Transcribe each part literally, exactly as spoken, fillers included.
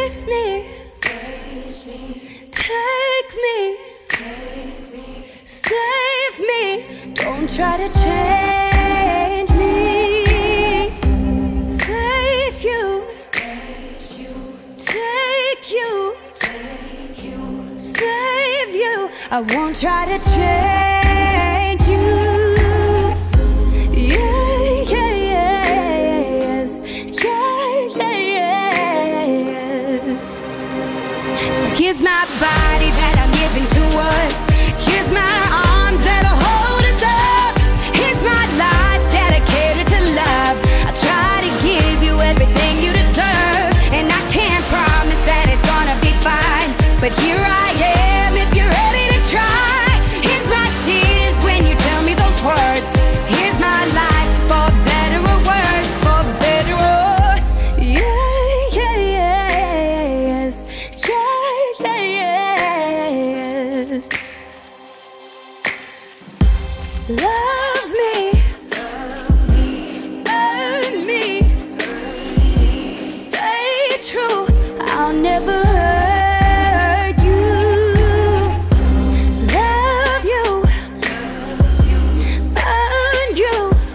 face me, face me, take me, take me, save me. Don't try to change me. Face you, face you, take you, take you, save you. I won't try to change you. Yeah, yeah, yes. Yeah, yeah, yes. So here's my body that I'm giving to us. Here's my arms that'll hold us up. Here's my life dedicated to love. I try to give you everything you deserve, and I can't promise that it's gonna be fine, but here I am if you're ready to try. Here's my tears when you tell me those words. Here's my life for better or worse, for better or yeah, yeah, yes. Yeah, yeah, yes. Love me, love me, earn me, earn me, stay true. I'll never hurt you. Love you, love you, earn you,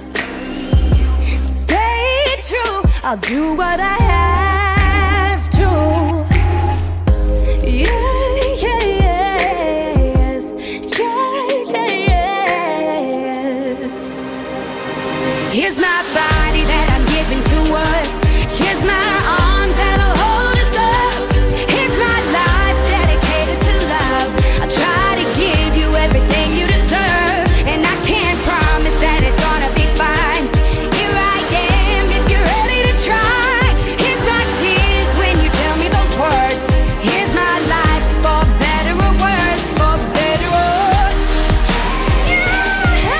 stay true. I'll do what I have to. Yeah, yeah, yes. Yeah, yeah, yes. Here's my body that I'm giving to us. Here's my arms that'll hold us up. Here's my life dedicated to love. I try to give you everything you deserve, and I can't promise that it's gonna be fine. Here I am if you're ready to try. Here's my tears when you tell me those words. Here's my life for better or worse, for better or yeah,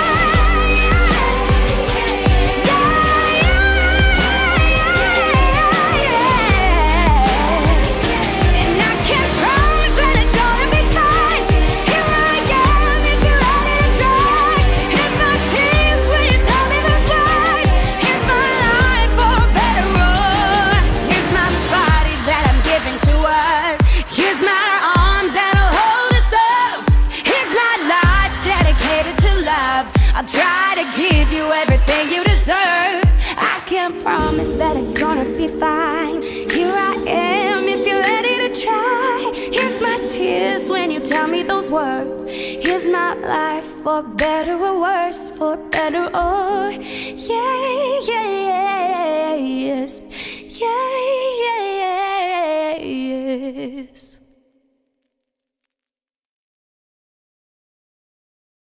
and I can't promise that it's gonna be fine. Here I am if you're ready to try. Here's my tears when you tell me those words. Here's my life for better or here's my body that I'm giving to us. Here's my arms that'll hold us up. Here's my life dedicated to love. I'll try to give you everything you deserve. I can't promise that it's gonna be fine. Here I am if you're ready to try. Here's my tears when you tell me those words. Here's my life for better or worse, for better or yeah.